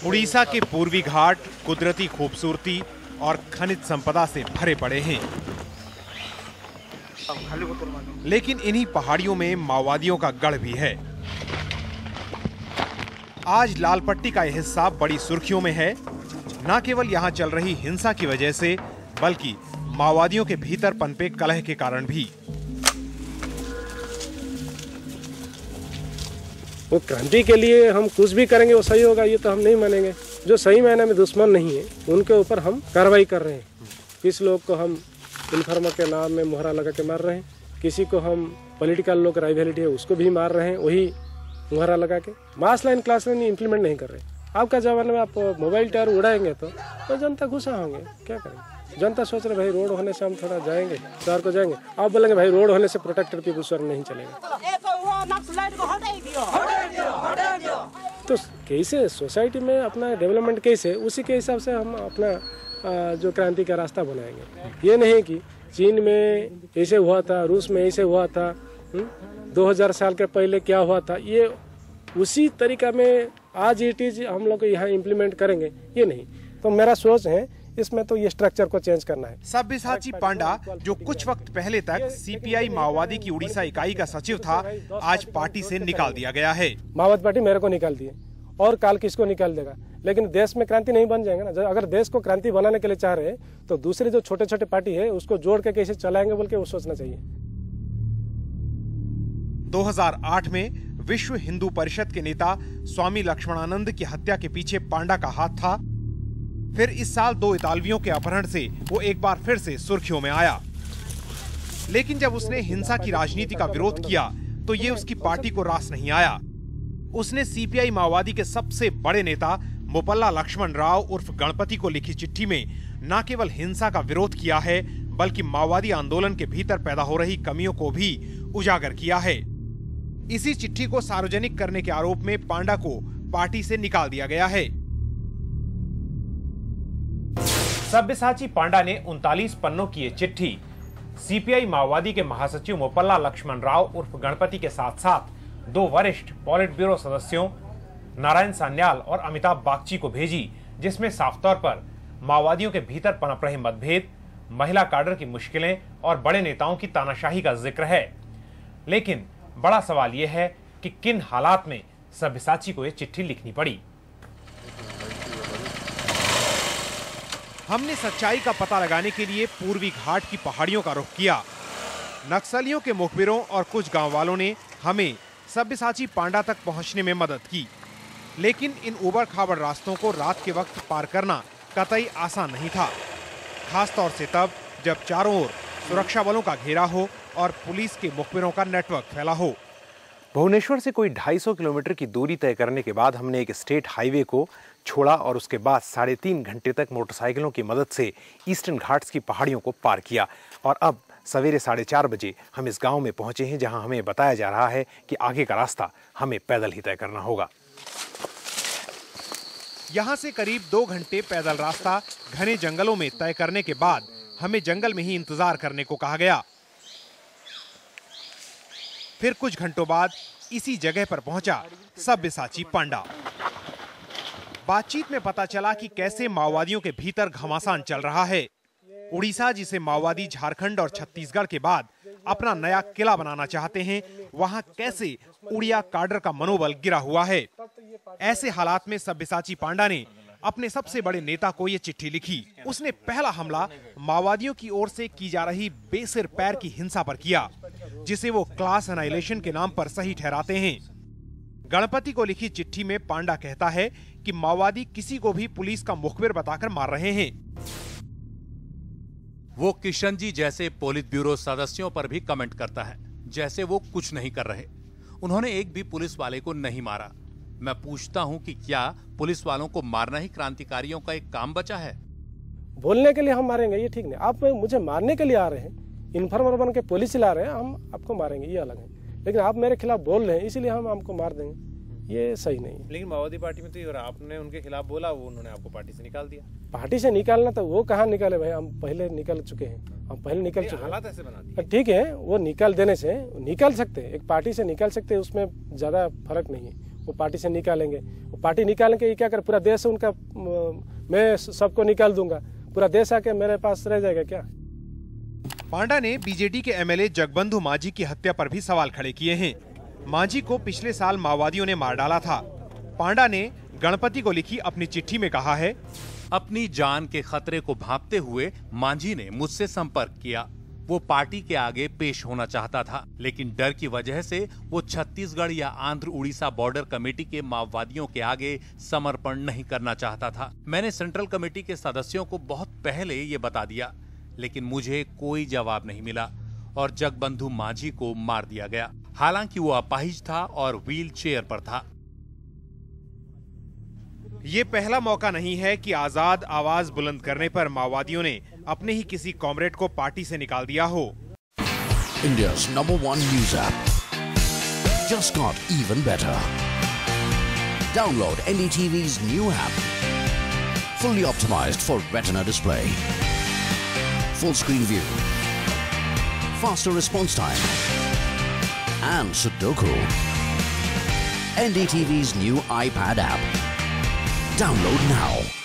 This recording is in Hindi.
उड़ीसा के पूर्वी घाट कुदरती खूबसूरती और खनिज संपदा से भरे पड़े हैं, लेकिन इन्हीं पहाड़ियों में माओवादियों का गढ़ भी है। आज लाल पट्टी का यह हिस्सा बड़ी सुर्खियों में है, न केवल यहाँ चल रही हिंसा की वजह से, बल्कि माओवादियों के भीतर पनपे कलह के कारण भी। वो क्रांति के लिए हम कुछ भी करेंगे वो सही होगा, ये तो हम नहीं मानेंगे। जो सही मायने में दुश्मन नहीं है उनके ऊपर हम कार्रवाई कर रहे हैं। किस लोग को हम इन्फॉर्मर के नाम में मोहरा लगा के मार रहे हैं, किसी को हम पॉलिटिकल लोग राइवलिटी है उसको भी मार रहे हैं, वही मोहरा लगा के। Mass line class line implement नहीं कर रहे। आपका जमाने में आप मोबाइल टावर उड़ाएंगे तो जनता गुस्सा होंगे, क्या करेंगे। जनता सोच रहे भाई रोड होने से हम थोड़ा जाएंगे, शहर को जाएंगे। आप बोलेंगे भाई रोड होने से प्रोटेक्टेड पीपुल शहर नहीं चलेगा। तो कैसे सोसाइटी में अपना डेवलपमेंट कैसे, उसी के हिसाब से हम अपना जो क्रांति का रास्ता बनाएंगे। ये नहीं कि चीन में ऐसे हुआ था, रूस में ऐसे हुआ था, 2000 साल के पहले क्या हुआ था, ये उसी तरीका में आज इट इज हम लोग यहाँ इम्प्लीमेंट करेंगे, ये नहीं। तो मेरा सोच है इसमें तो ये स्ट्रक्चर को चेंज करना है। सब्यसाची पांडा, जो कुछ वक्त पहले तक सीपीआई माओवादी की उड़ीसा इकाई का सचिव था, आज पार्टी से निकाल दिया गया है। माओवादी पार्टी मेरे को निकाल दिए और काल किसको निकाल देगा, लेकिन देश में क्रांति नहीं बन जाएगा ना। अगर देश को क्रांति बनाने के लिए चाह रहे हैं तो दूसरे जो छोटे छोटे पार्टी है उसको जोड़ के कैसे चलाएंगे बोल के वो सोचना चाहिए। 2008 में विश्व हिंदू परिषद के नेता स्वामी लक्ष्मणानंद की हत्या के पीछे पांडा का हाथ था। फिर इस साल 2 इतालवियों के अपहरण से वो एक बार फिर से सुर्खियों में आया। लेकिन जब उसने हिंसा की राजनीति का विरोध किया तो ये उसकी पार्टी को रास नहीं आया। उसने सीपीआई माओवादी के सबसे बड़े नेता मोपल्ला लक्ष्मण राव उर्फ गणपति को लिखी चिट्ठी में न केवल हिंसा का विरोध किया है, बल्कि माओवादी आंदोलन के भीतर पैदा हो रही कमियों को भी उजागर किया है। इसी चिट्ठी को सार्वजनिक करने के आरोप में पांडा को पार्टी से निकाल दिया गया है। सब्यसाची पांडा ने 39 पन्नों की ये चिट्ठी सीपीआई माओवादी के महासचिव मोपल्ला लक्ष्मण राव उर्फ गणपति के साथ साथ 2 वरिष्ठ पॉलिट ब्यूरो सदस्यों नारायण सान्याल और अमिताभ बागची को भेजी, जिसमें साफ तौर पर माओवादियों के भीतर पनप रहे मतभेद, महिला काडर की मुश्किलें और बड़े नेताओं की तानाशाही का जिक्र है। लेकिन बड़ा सवाल यह है कि किन हालात में सब्यसाची को यह चिट्ठी लिखनी पड़ी। हमने सच्चाई का पता लगाने के लिए पूर्वी घाट की पहाड़ियों का रुख किया। नक्सलियों के मुखबिरों और कुछ गांव वालों ने हमें सब्यसाची पांडा तक पहुंचने में मदद की, लेकिन इन उबड़ खाबड़ रास्तों को रात के वक्त पार करना कतई आसान नहीं था, खासतौर से तब जब चारों ओर सुरक्षा बलों का घेरा हो और पुलिस के मुखबिरों का नेटवर्क फैला हो। भुवनेश्वर से कोई 250 किलोमीटर की दूरी तय करने के बाद हमने एक स्टेट हाईवे को छोड़ा और उसके बाद 3.5 घंटे तक मोटरसाइकिलों की मदद से ईस्टर्न घाट्स की पहाड़ियों को पार किया और अब सवेरे 4:30 बजे हम इस गांव में पहुंचे हैं, जहां हमें बताया जा रहा है कि आगे का रास्ता हमें पैदल ही तय करना होगा। यहां से करीब 2 घंटे पैदल रास्ता घने जंगलों में तय करने के बाद हमें जंगल में ही इंतजार करने को कहा गया। फिर कुछ घंटों बाद इसी जगह पर पहुंचा सब्यसाची पांडा। बातचीत में पता चला कि कैसे माओवादियों के भीतर घमासान चल रहा है। उड़ीसा, जिसे माओवादी झारखंड और छत्तीसगढ़ के बाद अपना नया किला बनाना चाहते हैं, वहां कैसे उड़िया काडर का मनोबल गिरा हुआ है। ऐसे हालात में सब्यसाची पांडा ने अपने सबसे बड़े नेता को ये चिट्ठी लिखी। उसने पहला हमला माओवादियों की ओर से की जा रही बेसिर पैर की हिंसा पर किया, जिसे वो क्लास एनाइलेशन के नाम पर सही ठहराते हैं। गणपति को लिखी चिट्ठी में पांडा कहता है कि माओवादी किसी को भी पुलिस का मुखबिर बताकर मार रहे हैं। वो किशन जी जैसे पोलित ब्यूरो सदस्यों पर भी कमेंट करता है जैसे वो कुछ नहीं कर रहे। उन्होंने एक भी पुलिस वाले को नहीं मारा। मैं पूछता हूं कि क्या पुलिस वालों को मारना ही क्रांतिकारियों का एक काम बचा है? बोलने के लिए हम मारेंगे ये ठीक नहीं। आप मुझे मारने के लिए आ रहे हैं, इन्फॉर्मर बन के पुलिस ला रहे हैं, हम आपको मारेंगे, ये अलग है। लेकिन आप मेरे खिलाफ बोल रहे हैं इसीलिए हम आपको मार देंगे, ये सही नहीं है। लेकिन माओवादी पार्टी में तो ये आपने उनके खिलाफ बोला, वो उन्होंने आपको पार्टी से निकाल दिया। पार्टी से निकालना तो वो कहाँ निकाले भाई, हम पहले निकल चुके हैं, हम पहले निकल चुके हैं। हालात ऐसे बना दिए। ठीक है, वो निकाल देने से निकाल सकते हैं, एक पार्टी से निकाल सकते हैं, उसमें ज्यादा फर्क नहीं है। वो पार्टी से निकालेंगे। वो पार्टी निकालेंगे ये क्या कर, पूरा देश उनका मैं सबको निकाल दूंगा, पूरा देश आके मेरे पास रह जाएगा क्या? पांडा ने बीजेडी के एमएलए जगबंधु मांझी की हत्या पर भी सवाल खड़े किए हैं। मांझी को पिछले साल माओवादियों ने मार डाला था। पांडा ने गणपति को लिखी अपनी चिट्ठी में कहा है, अपनी जान के खतरे को भांपते हुए मांझी ने मुझसे संपर्क किया। वो पार्टी के आगे पेश होना चाहता था, लेकिन डर की वजह से वो छत्तीसगढ़ या आंध्र उड़ीसा बॉर्डर कमेटी के माओवादियों के आगे समर्पण नहीं करना चाहता था। मैंने सेंट्रल कमेटी के सदस्यों को बहुत पहले ये बता दिया, लेकिन मुझे कोई जवाब नहीं मिला और जगबंधु मांझी को मार दिया गया। हालांकि वो अपाहिज था और व्हील चेयर पर था। ये पहला मौका नहीं है कि आजाद आवाज बुलंद करने पर माओवादियों ने अपने ही किसी कॉमरेड को पार्टी से निकाल दिया हो। India's #1 news app just got even better. Download NDTV's new app. Fully optimized for retina display. Full screen view. Faster response time. And Sudoku. NDTV's new iPad app. Download now.